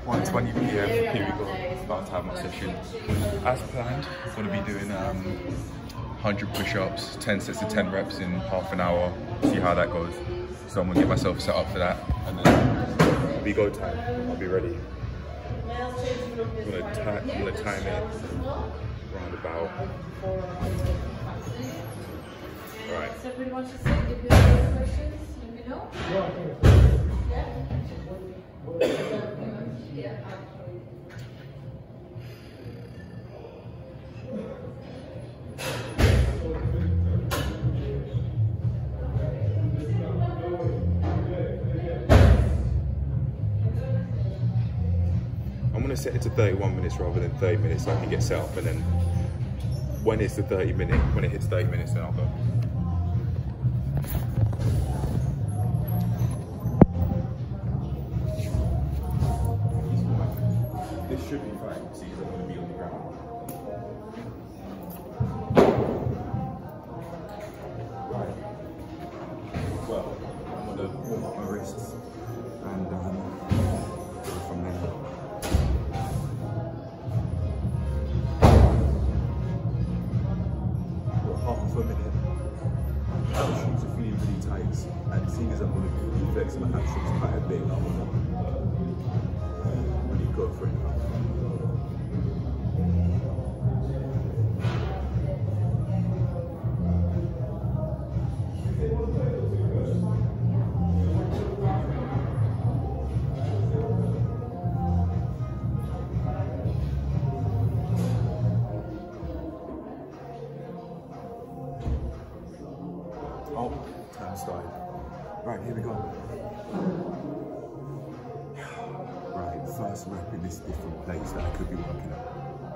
1:20 p.m. Here we go. About to have my session. As planned, I'm going to be doing 100 push-ups, 10 sets of 10 reps in half an hour. See how that goes. So I'm going to get myself set up for that, and then we go time. I'll be ready. I'm going to time it round about. Right. So pretty much the same. If you have any questions, let me know. Yeah. I'm going to set it to 31 minutes rather than 30 minutes so I can get set up, and then when it's the 30 minute, when it hits 30 minutes, then I'll go. This should be fine, see, because I'm going to be on the ground. Right. Well, I'm going to warm up my wrists and go from there. Half a minute. Hamstrings are feeling really tight, and seeing as I'm going to be flexing my hamstrings quite a bit, I'm going to go for it now. Oh, time started. Right, here we go. Right, first rep in this different place that I could be working at.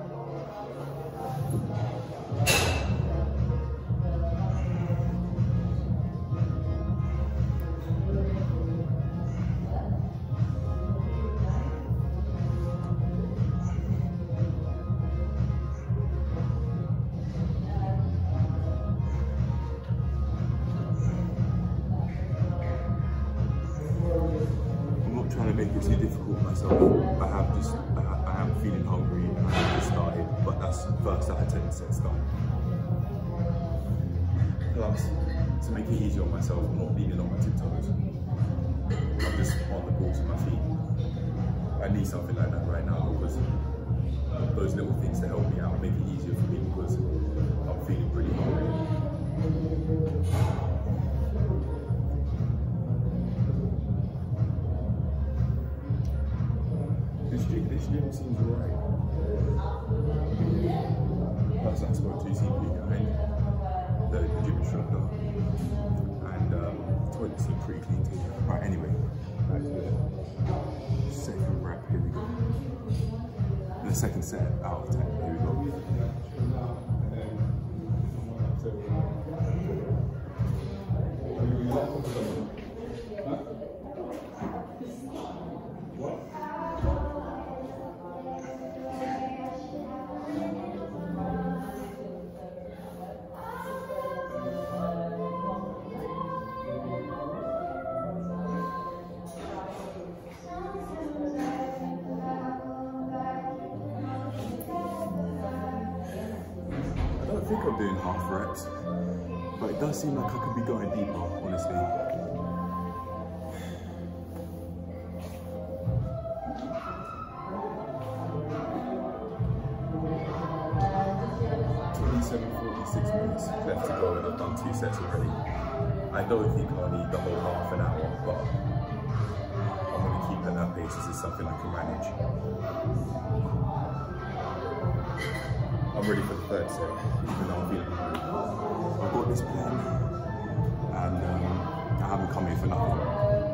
Trying to make it too difficult for myself. I am feeling hungry and I just started, but that's first out of 10 sets done. Plus, to make it easier on myself, I'm not leaning on my tiptoes. I'm just on the balls of my feet. I need something like that right now, because those little things to help me out make it easier for me, because I'm feeling pretty hungry. This gym seems alright. Person I spoke to seemed pretty kind. The gym instructor. And the toilet seemed pretty clean too. Right, anyway, back to the second rep, here we go. The second set out of 10, here we go. I think I'm doing half reps, but it does seem like I could be going deeper, honestly. .46 left to go, and I've done 2 sets already. I don't think I'll need the whole half an hour, but I'm going to keep at that pace as it's something I can manage. I'm ready for the third set, even though I'm feeling hungry. I've got this plan, and I haven't come here for nothing.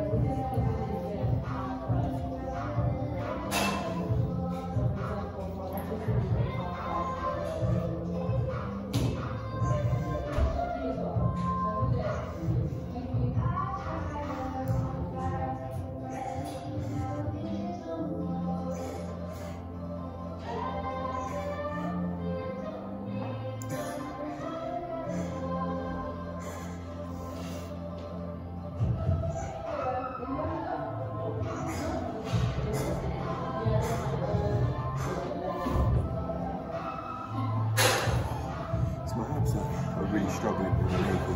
struggling with the naked.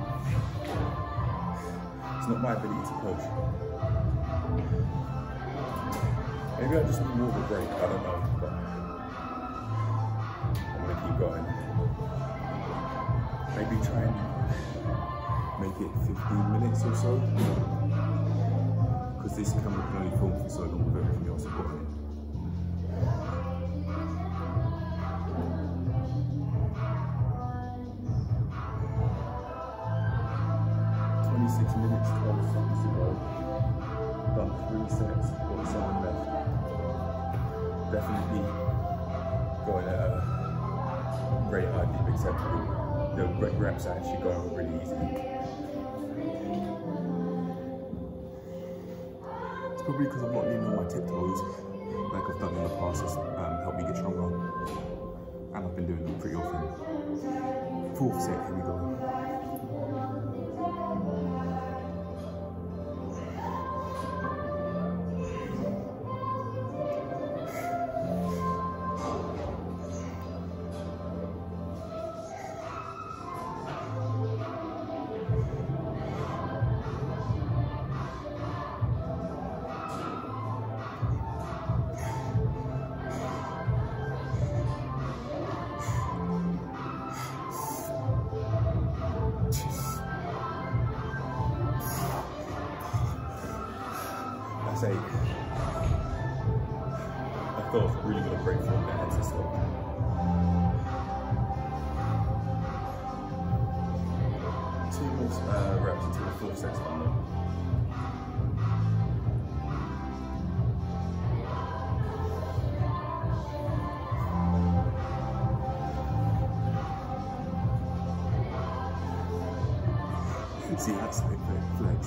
It's not my ability to push. Maybe I just need more of a break, I don't know, but I'm gonna keep going. Maybe try and make it 15 minutes or so, because this camera can only film for so long with everything else I've got on it. Minutes, 12 seconds to go. Done 3 sets, got 7 left. Definitely going at a rate I deem acceptable. The reps are actually going really easy. It's probably because I'm not leaning on my tiptoes like I've done in the past. It's helped me get stronger. And I've been doing them pretty often. 4th set, here we go. That's 8. I thought I was really going to break from that as a stop. Two more reps until the 4th set's done though. See, that's like flex.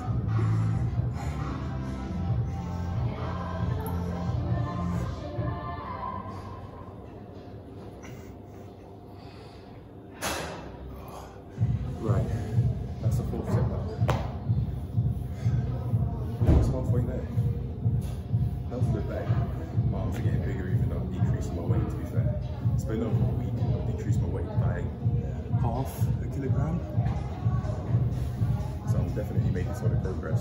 Right, that's the 4th set back. Almost halfway there. That was a bit bad. My arms are getting bigger even though I'm decreasing my weight, to be fair. It's been over a week, I've decreased my weight by half a kilogram. So I'm definitely making sort of progress.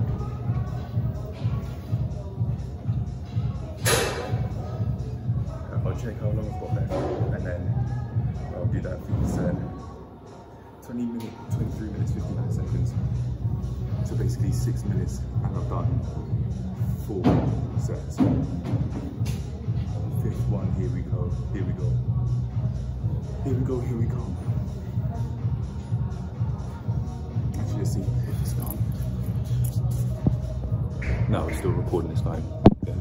I'll check how long I've got left and then I'll do that 5th set. 23 minutes, 59 seconds. So basically 6 minutes and I've done 4 sets. 5th one, here we go, here we go. Here we go, here we go. Actually, let's see if it's done. No, we're still recording this time. Yeah.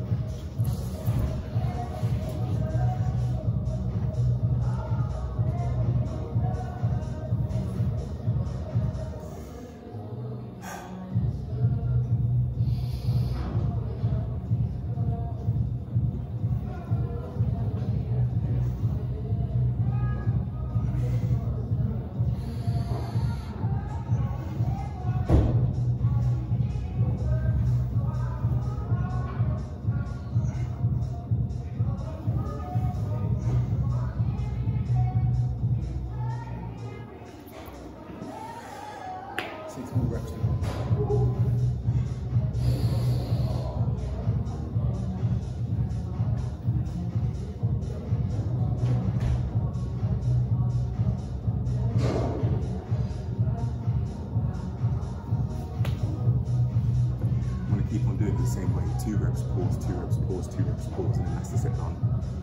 Keep on doing it the same way. 2 reps, pause, 2 reps, pause, 2 reps, pause, and then that's the set done.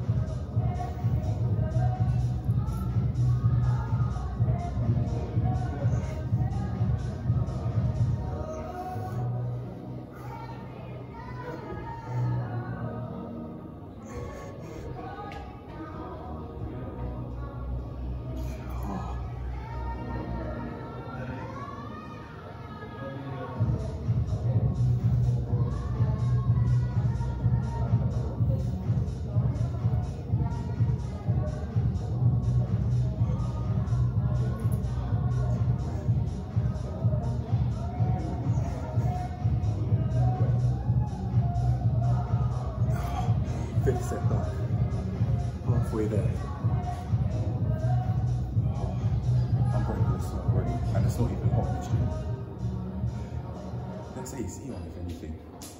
Fifth set back, halfway there. I'm it's not great, and it's not even hot in this gym. Let's AC on if anything.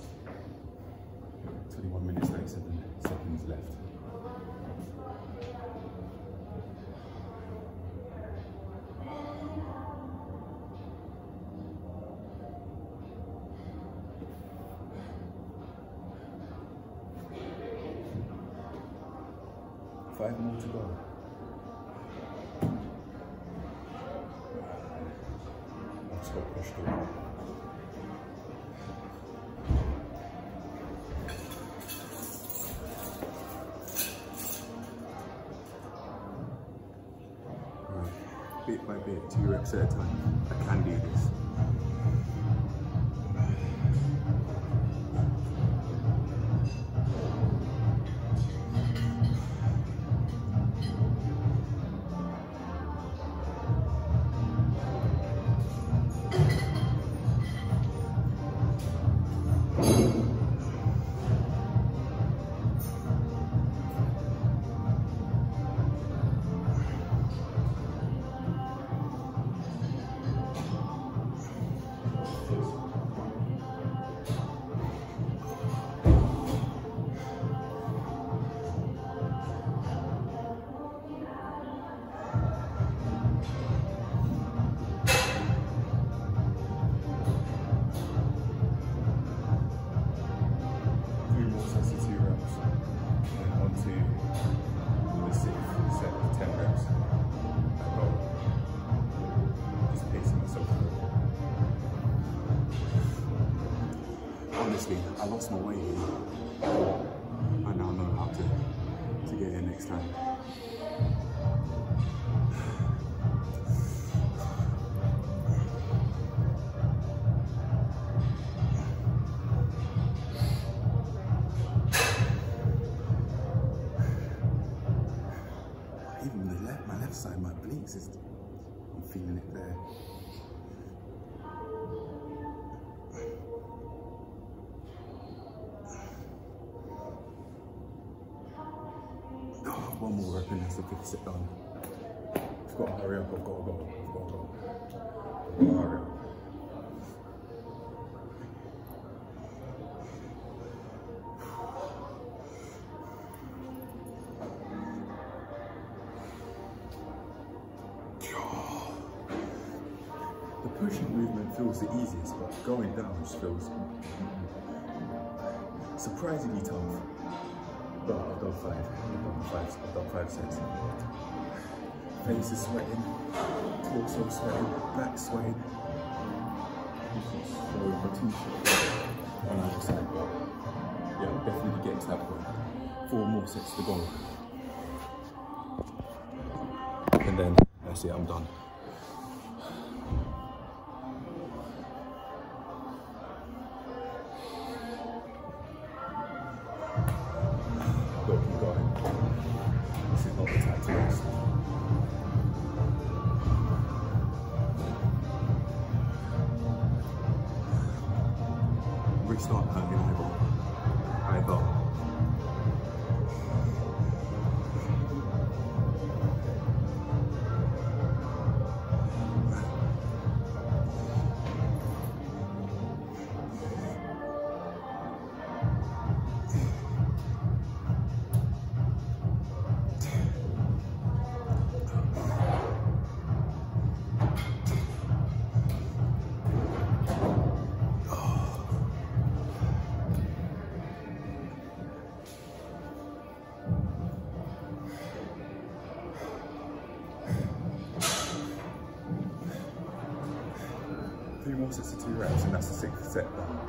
21 minutes, 37 seconds left. Five more to go. Let's go push through. Right. Bit by bit, 2 reps at a time. I can do this. Honestly, I lost my way here. I now know how to get here next time. Even my left side, my obliques, I'm feeling it there. One more rep and that's the 5th set done. I've got to hurry up, I've got to go. I've got to hurry up. The pushing movement feels the easiest, but going down just feels surprisingly tough. But I've done 5 sets. Face is sweating, torso sweating, back sweating. So my t-shirt on either side, but yeah, I'm definitely getting to that point. 4 more sets to go. And then that's it, I'm done. Keep going. This is not the time to rest. Restart hurting eyeball. More sets of 2 reps, and that's the 6th set done.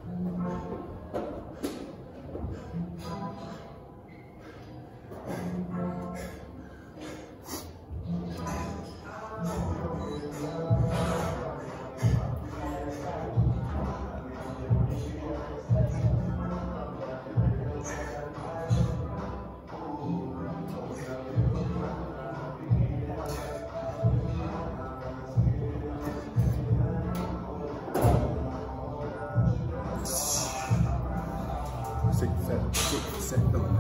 Sixth set done.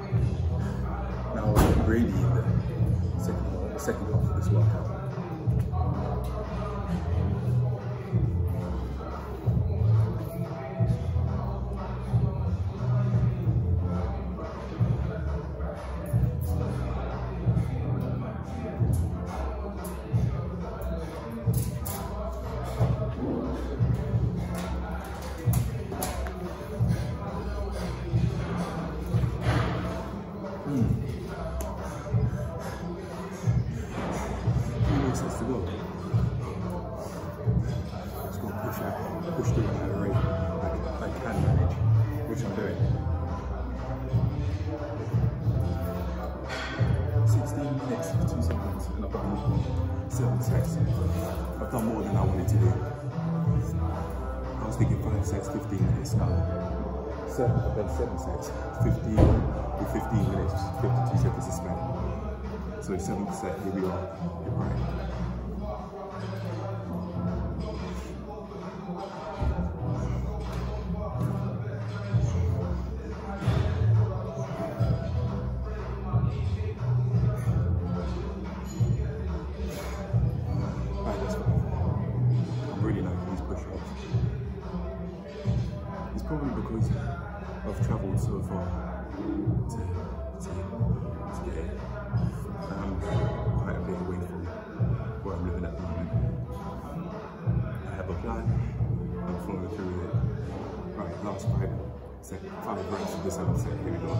Now I'm really in the second half of this workout. 7 sets. I've done more than I wanted to do. I was thinking 5 sets, 15 minutes. No. 7, I've done 7 sets, 15 with 15 minutes, 52 seconds to spare. So 7th set, here we are. You're right. Probably because I've travelled so far to get here. Quite a bit away from where I'm living at the moment. I have a plan, I'm following through with it. Right, last 5 reps of the 7th set, here we go.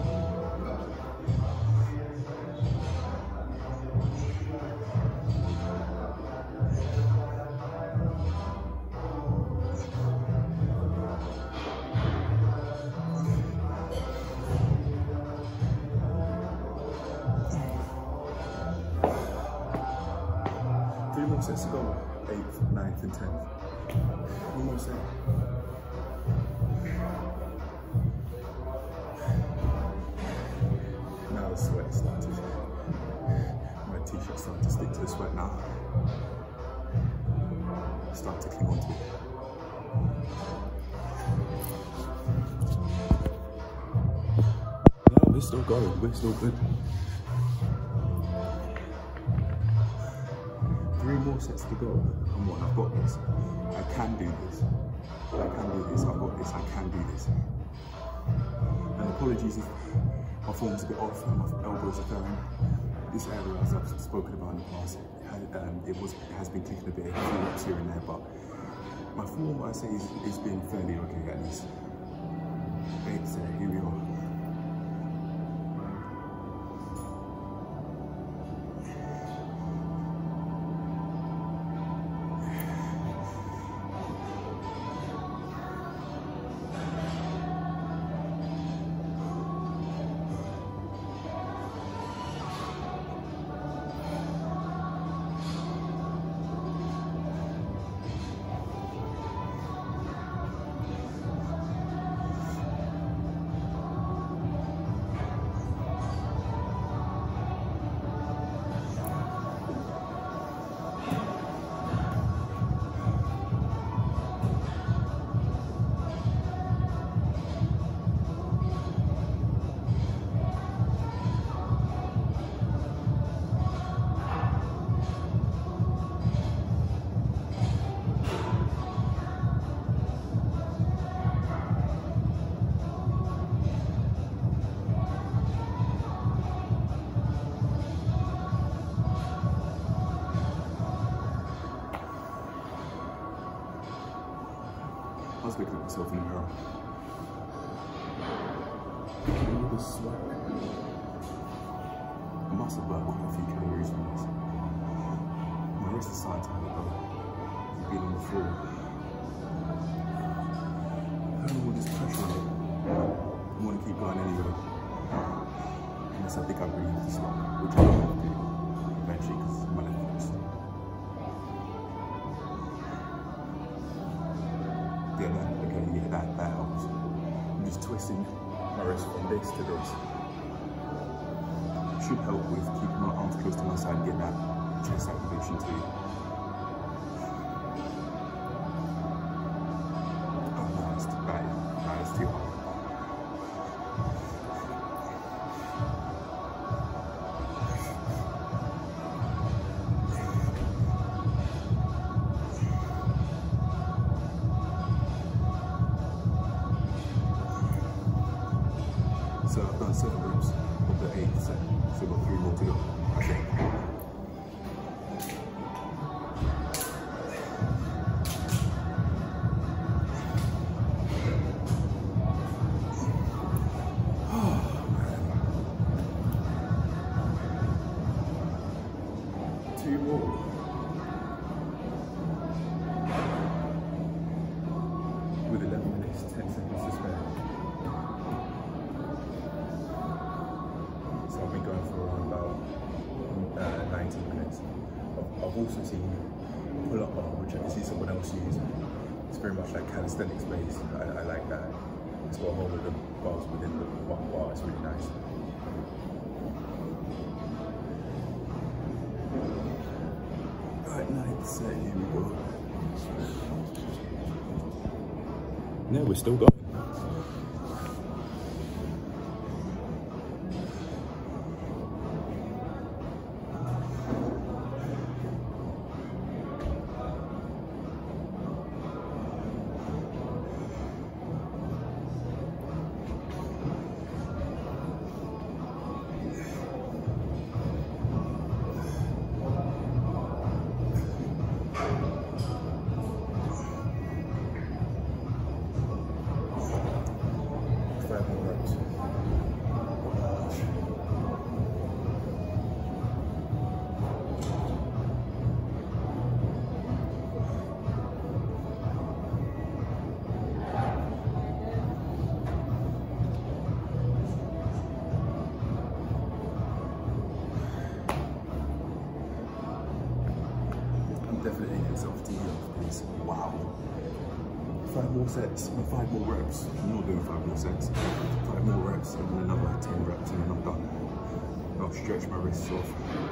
3 more sets to go, 8th, 9th and 10th. 1 more set. Now the sweat is starting to, my t-shirt's starting to stick to the sweat now. Start to cling onto it. No, we're still going, we're still good. 3 more sets to go. Come on, I've got this. I can do this. I can do this. I've got this. I can do this. And apologies if my form's a bit off and my elbows are going. This area, as I've spoken about in the past, it has been clicking a bit, a few reps here and there, but my form, I say, is been fairly okay at least. 8th set, here we are. I was looking at myself in the mirror. All the sweat. I must have burnt quite a few calories from this. My wrist is starting to hurt though. I've been on the floor. I don't know all this pressure on it. I want to keep going anyway. Unless I think I really have to stop, which I don't do eventually because my left hurts. That helps. I'm just twisting my wrist from this to this. Should help with keeping my arms close to my side and get that chest activation too. Oh no, it's too bad. No, it's too hard. So I've done 7 reps of the 8th set, so I've got 3 more to go. Okay. Oh, man. 2 more. With 11 minutes, 10 seconds to spare. So I've been going for around about I've also seen pull-up bar, which I can see someone else use. It's very much like calisthenics based. I like that. It's got a whole lot of bars within the one bar. It's really nice. Right, 9%, here we go. No, we're still going. Definitely get self tea off this. Wow. 5 more sets, 5 more reps. I'm not doing 5 more sets. 5 more reps and then another 10 reps and then I'm done. I'll stretch my wrists off.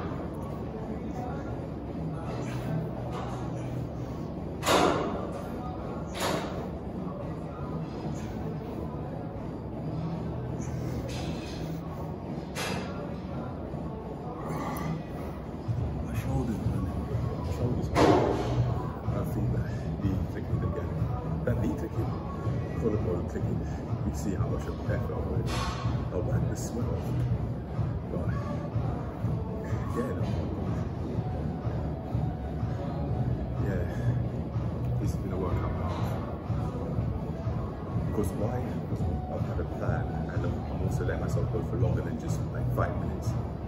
You see how much of a pet felt with. I'll wipe the sweat off. But yeah, no. Yeah, this has been a workout now. Because why? Because I've had a plan and I'm also letting myself go for longer than just like 5 minutes.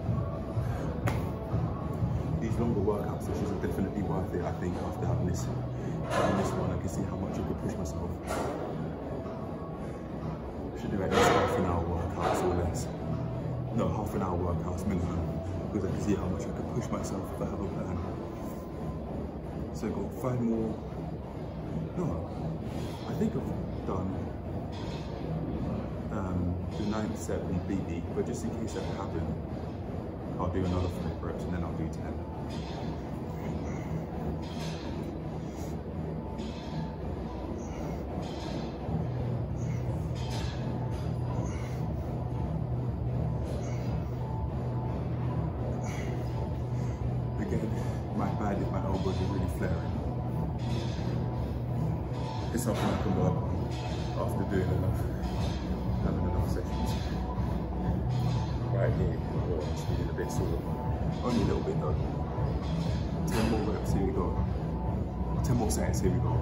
These longer workout sessions are definitely worth it, I think, after having this one. I can see how much I could push myself. Should do at least half an hour workouts or less. No, half an hour workouts minimum, because I can see how much I can push myself if I have a plan. So I've got 5 more. No, I think I've done the 9th set completely, but just in case that happened, I'll do another 5 reps and then I'll do 10. My bad if my elbows are really flaring. It's something I can work on after doing enough, having enough sessions. Right here, oh, I'm feeling a bit sore. Only a little bit though. 10 more reps, here we go. 10 more sets, here we go.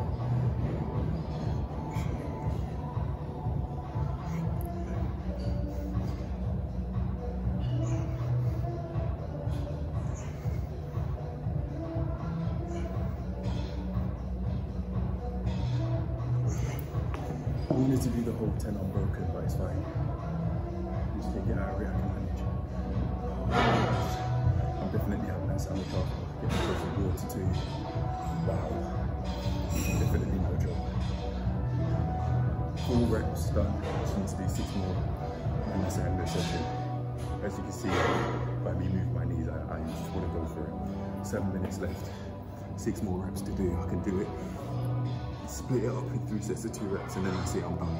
I wanted to do the whole 10 unbroken, but it's fine. Just take it out of it, I can manage. I'm definitely having that sandwich after. Get myself some water too. Wow. Definitely no joke. 4 reps done. Just need to do 6 more. And that's the end of the session. As you can see, by me moving my knees, I just want to go for it. 7 minutes left. 6 more reps to do. I can do it. Split it up in 3 sets of 2 reps and then that's it, I'm done.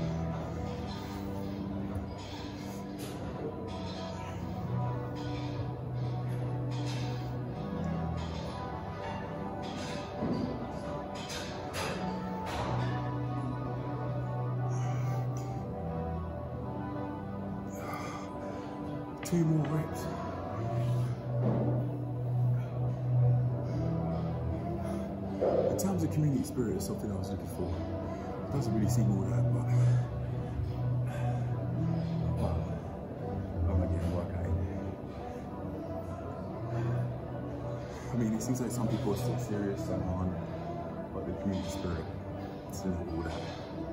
Two more reps. In terms of community spirit, is something I was looking for. It doesn't really seem all that, but wow, I'm not getting work out. I mean, it seems like some people are still serious and on, but the community spirit, it's not all that.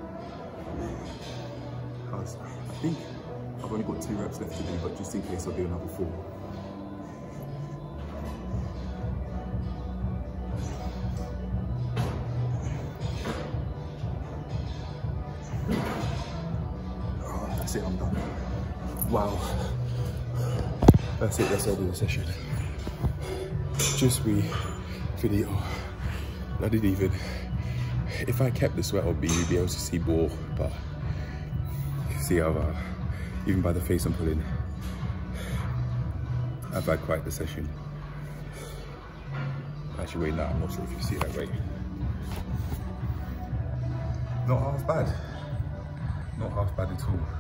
I think I've only got 2 reps left to do, but just in case I'll do another 4. Wow. That's it, that's all the session. Just video. I didn't even, if I kept the sweat on me, you'd be able to see more, but see how, even by the face I'm putting, I've had quite the session. Actually, wait, no, I'm not sure if you see that, wait. Not half bad. Not half bad at all.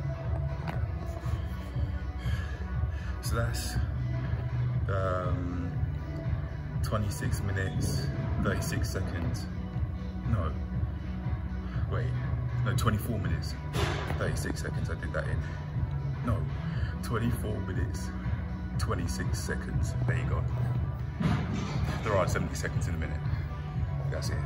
So that's 26 minutes, 36 seconds. No, wait, no, 24 minutes, 36 seconds I did that in. No, 24 minutes, 26 seconds. There you go. There are 70 seconds in a minute. That's it.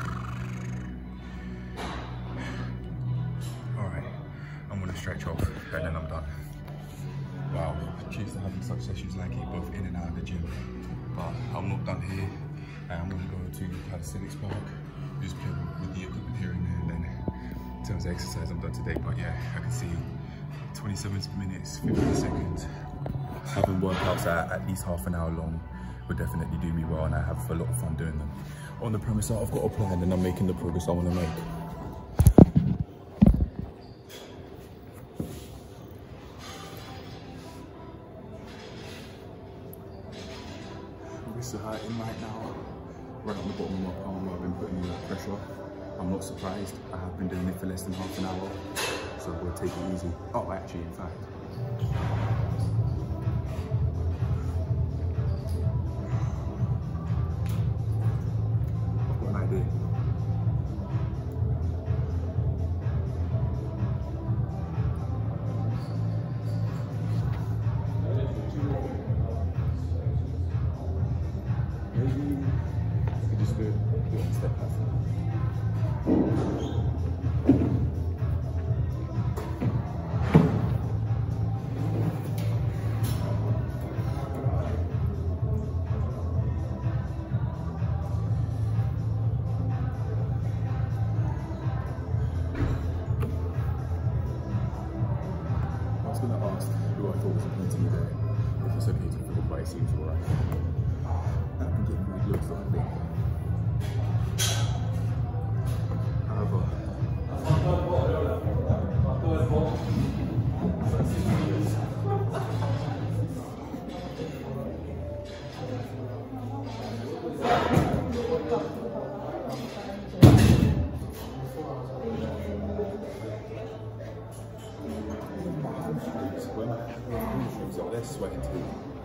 All right, I'm gonna stretch off and then I'm done. Wow, cheers to having such sessions like it, both in and out of the gym. But I'm not done here. I'm gonna go to calisthenics park, just play with the equipment here and there, and then in terms of exercise, I'm done today. But yeah, I can see 27 minutes, 50 seconds. Having workouts at least half an hour long would definitely do me well, and I have a lot of fun doing them. On the premise that I've got a plan and I'm making the progress I want to make. Wrists are hurting right now, right on the bottom of my palm where I've been putting in that pressure. I'm not surprised, I have been doing it for less than half an hour, so we'll take it easy. Oh, actually, in fact. I've got an idea. Maybe we could just do it one step past that. I was going to ask who I thought was appointing me there, if it's okay to film, but it seems alright. I've been getting weird looks lately. However, so they're sweating too.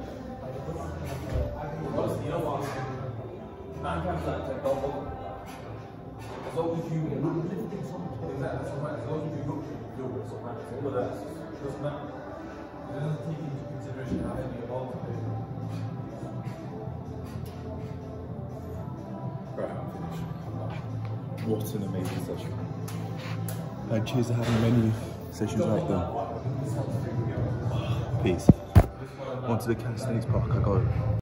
You know what? 9 times out of 10, don't look. As long as you look lifting something, that's all right. As long as you look, you'll do it. All of that doesn't matter. It doesn't take into consideration how heavy your ball is. Right, I'm finished. What an amazing session. And cheers to having many sessions like that. Peace. On to the calisthenics park I go.